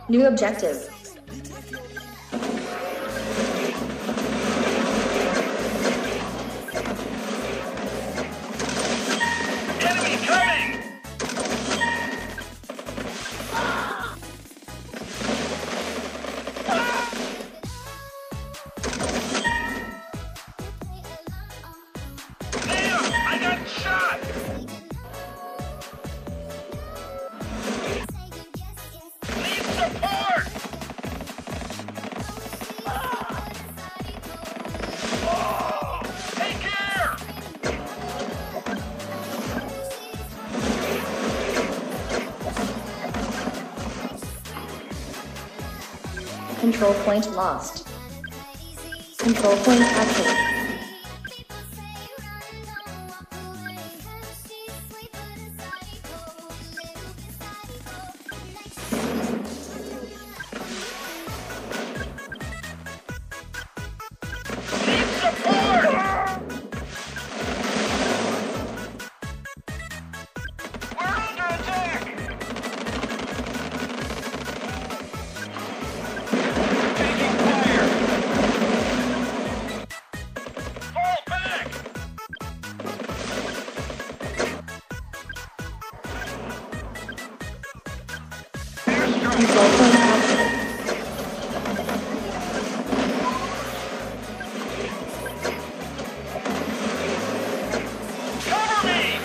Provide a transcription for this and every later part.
New objective. Enemy coming! Damn! I got shot! Need support! Oh, take care! Control point lost. Control point active. Need support! We're under attack! Taking fire! Fall back! Airstrike! Control point active. Cover me!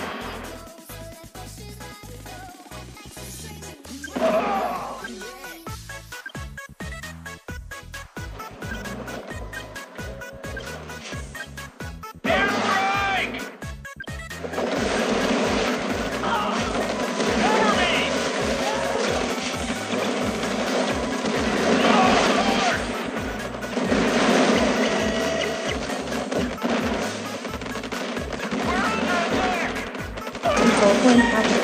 Airstrike! Cover me! We're under attack! Control point active.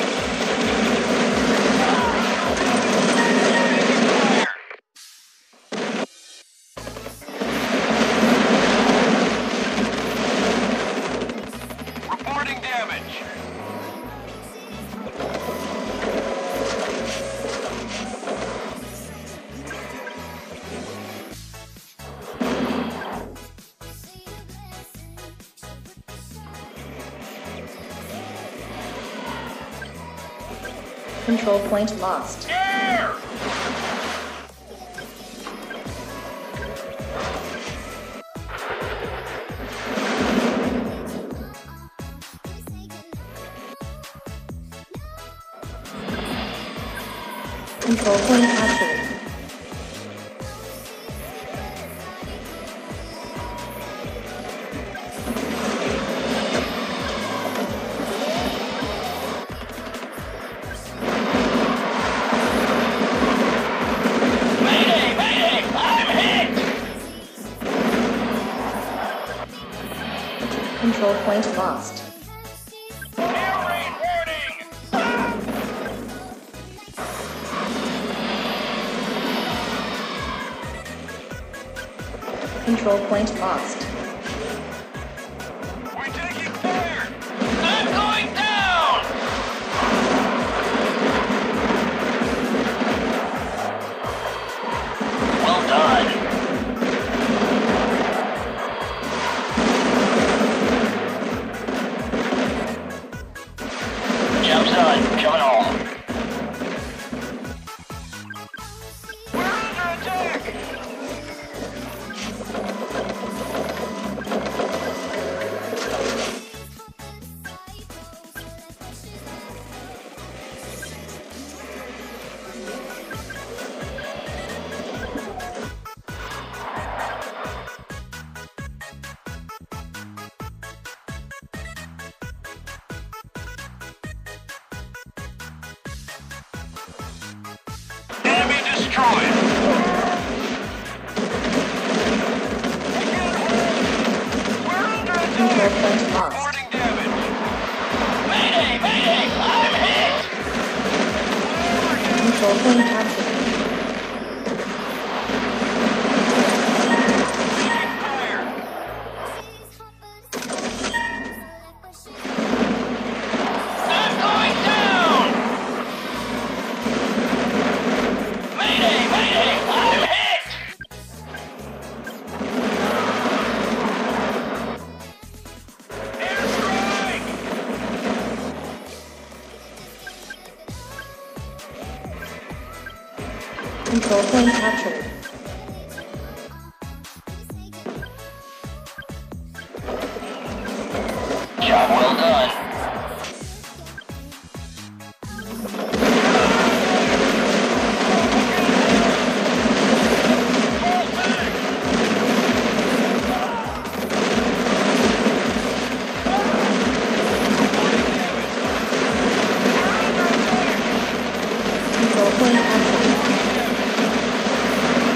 Reporting damage. Control point lost. Air! Control point active. Mayday! Mayday! I'm hit! Control point lost. Air raid warning! Control point lost. We're taking fire! I'm going down! Well done! Job's done. Coming home. We're under attack! Enemy destroyed! We're under Control attack! point lost. Reporting damage! Mayday! Mayday! I'm hit! Control point active. Taking fire! I'm going down! Mayday! Control point captured. Job well done. Control point captured.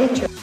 Victory.